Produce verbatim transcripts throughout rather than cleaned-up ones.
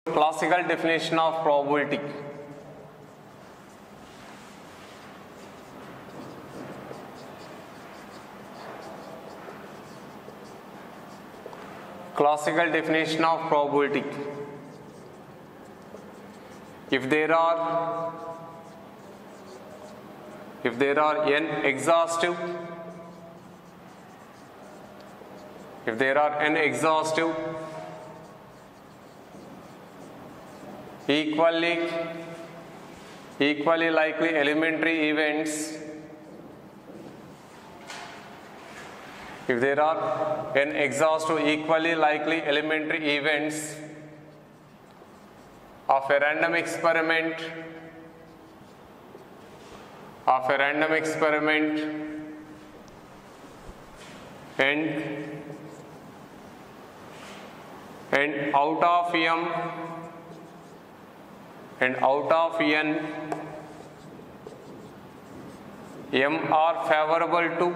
Classical definition of probability. Classical definition of probability. If there are if there are n exhaustive if there are n exhaustive equally equally likely elementary events if there are n exhaustive equally likely elementary events of a random experiment of a random experiment and and out of m and out of n m are favorable to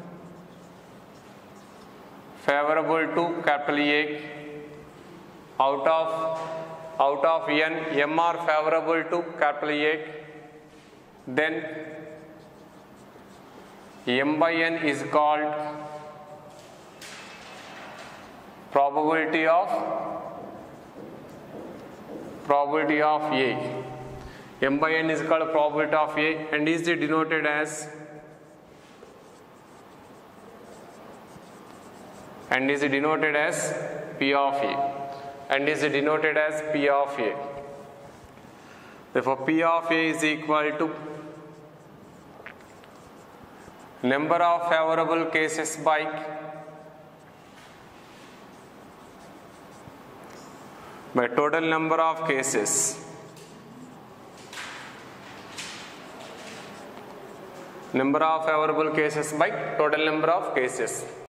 favorable to capital A, out of out of n m are favorable to capital A, then m by n is called probability of probability of A. M by n is called probability of A and is denoted as and is denoted as P of A and is denoted as P of A. Therefore, P of A is equal to number of favorable cases by by total number of cases number of favorable cases by total number of cases.